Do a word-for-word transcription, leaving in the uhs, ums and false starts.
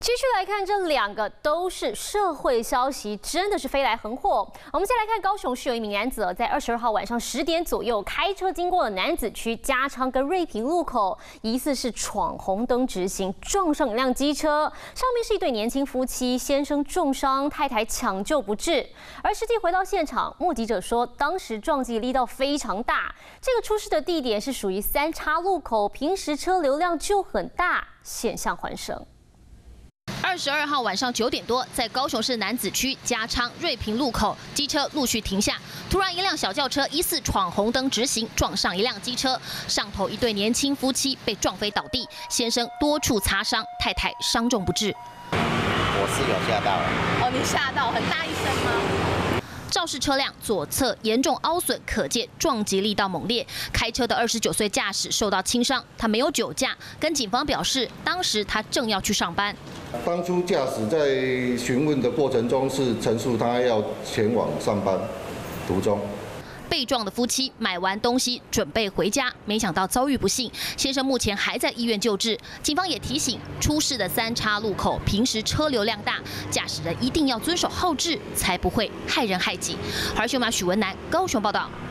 继续来看，这两个都是社会消息，真的是飞来横祸。我们先来看高雄市有一名男子，在二十二号晚上十点左右开车经过了楠梓区加昌跟瑞平路口，疑似是闯红灯直行，撞上一辆机车，上面是一对年轻夫妻，先生重伤，太太抢救不治。而实际回到现场，目击者说，当时撞击力道非常大。这个出事的地点是属于三叉路口，平时车流量就很大，险象环生。 二十二号晚上九点多，在高雄市楠梓区加昌瑞平路口，机车陆续停下，突然一辆小轿车疑似闯红灯直行，撞上一辆机车，上头一对年轻夫妻被撞飞倒地，先生多处擦伤，太太伤重不治。 我是有吓到了。 哦，你吓到，很大一声吗？ 肇事车辆左侧严重凹损，可见撞击力道猛烈。开车的二十九岁驾驶受到轻伤，他没有酒驾，跟警方表示，当时他正要去上班。 当初驾驶在询问的过程中是陈述他要前往上班途中。 被撞的夫妻买完东西准备回家，没想到遭遇不幸，先生目前还在医院救治。警方也提醒，出事的三叉路口平时车流量大，驾驶人一定要遵守号志，才不会害人害己。华视新闻许文南高雄报道。